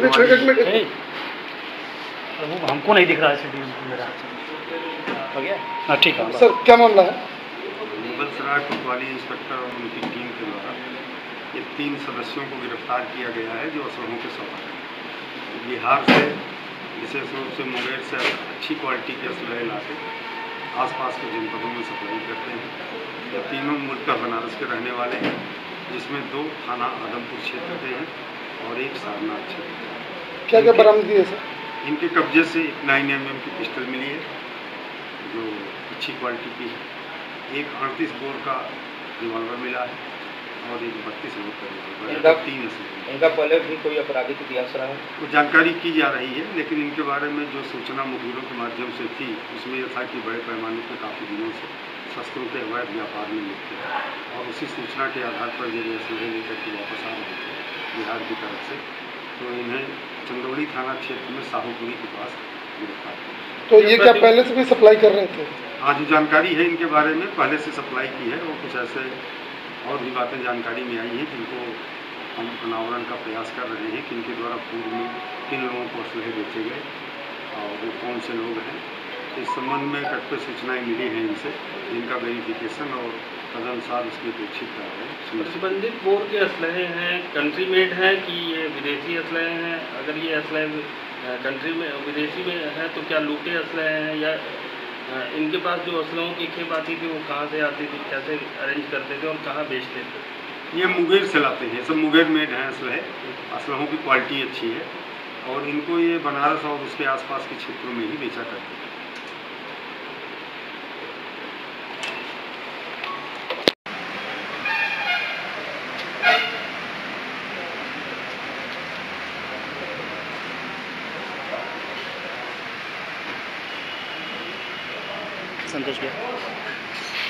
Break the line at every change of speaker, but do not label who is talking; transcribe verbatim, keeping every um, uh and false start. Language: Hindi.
वो हमको नहीं दिख रहा है शेड्यूल मेरा। हो गया? हाँ ठीक है
सर, क्या मामला है?
मुगल सराय कोतवाली इंस्पेक्टर और उनकी टीम के द्वारा ये तीन सदस्यों को गिरफ्तार किया गया है जो असलहों के सौदा हैं। बिहार से विशेष रूप से मुंगेर से अच्छी क्वालिटी के असलहे लाके आसपास के जनपदों में सप्लाई करते हैं। ये तीनों मुल्क बनारस के रहने वाले हैं, जिसमें दो थाना आदमपुर क्षेत्र के हैं और एक सारनाथ क्षेत्र के।
क्या क्या बरामदगी है सर?
इनके कब्जे से नाइन एम एम की पिस्टल मिली है जो अच्छी क्वालिटी की है। एक अड़तीस बोर का रिवॉल्वर मिला है और एक बत्तीस बोर का रिवॉल्वर। तीन
इनका पहले भी कोई आपराधिक इतिहास रहा है?
वो जानकारी की जा रही है, लेकिन इनके बारे में जो सूचना मुखबिरों के माध्यम से थी उसमें यह था कि बड़े पैमाने पर काफ़ी दिनों से शस्त्रों के अवैध व्यापार में लिप्त थे और उसी सूचना के आधार पर जब असलहे लेकर के वापस आ रहे थे बिहार की तरफ से, तो इन्हें चंदौली थाना क्षेत्र में साहूपुरी के पास गिरफ्तार किया।
तो ये क्या पहले से भी सप्लाई कर रहे थे?
हाँ, जो जानकारी है इनके बारे में पहले से सप्लाई की है और कुछ ऐसे और भी बातें जानकारी में आई हैं जिनको हम अनावरण का प्रयास कर रहे हैं कि इनके द्वारा पूर्व में किन लोगों को असलहे बेचे गए और वो कौन से लोग हैं। इस संबंध में कट्टर सूचनाएं मिली हैं इनसे, जिनका वेरिफिकेशन और तदनुसार उसकी अपेक्षित कार्रवाई।
प्रतिबंधित बोर के असलहे हैं, कंट्री मेड हैं कि ये विदेशी असलहे हैं? अगर ये असलहे कंट्री में विदेशी में है तो क्या लूटे असलहे हैं, या इनके पास जो असलहों की खेप आती थी वो कहाँ से आती थी, कैसे अरेंज करते थे और कहाँ बेचते थे?
ये मुंगेर से लाते हैं, सब मुंगेर मेड हैं असलहे। असलहों की क्वालिटी अच्छी है और इनको ये बनारस और उसके आसपास के क्षेत्रों में ही बेचा करते हैं।
संतोष भैया।